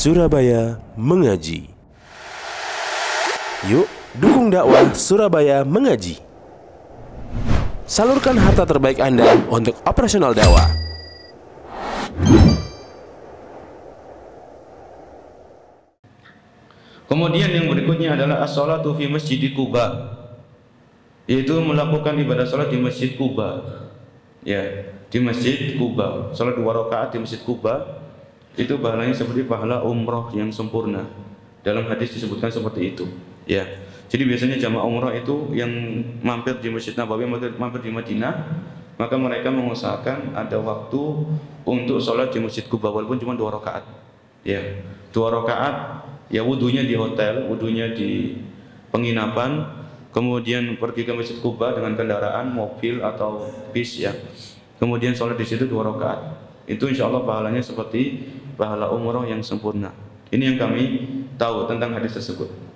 Surabaya Mengaji. Yuk, dukung dakwah Surabaya Mengaji. Salurkan harta terbaik Anda untuk operasional dakwah. Kemudian yang berikutnya adalah as-salatu fi Masjid Quba, yaitu melakukan ibadah salat di Masjid Quba. Ya, di Masjid Quba. Salat 2 rakaat di Masjid Quba itu pahalanya seperti pahala umroh yang sempurna. Dalam hadis disebutkan seperti itu. Ya. Jadi biasanya jamaah umroh itu yang mampir di Masjid Nabawi, mampir di Madinah, maka mereka mengusahakan ada waktu untuk sholat di Masjid Quba walaupun cuma 2 rakaat. Ya, 2 rakaat. Ya, wudunya di hotel, wudunya di penginapan, kemudian pergi ke Masjid Quba dengan kendaraan mobil atau bis, ya. Kemudian sholat di situ 2 rakaat. Itu insya Allah pahalanya seperti pahala umroh yang sempurna. Ini yang kami tahu tentang hadis tersebut.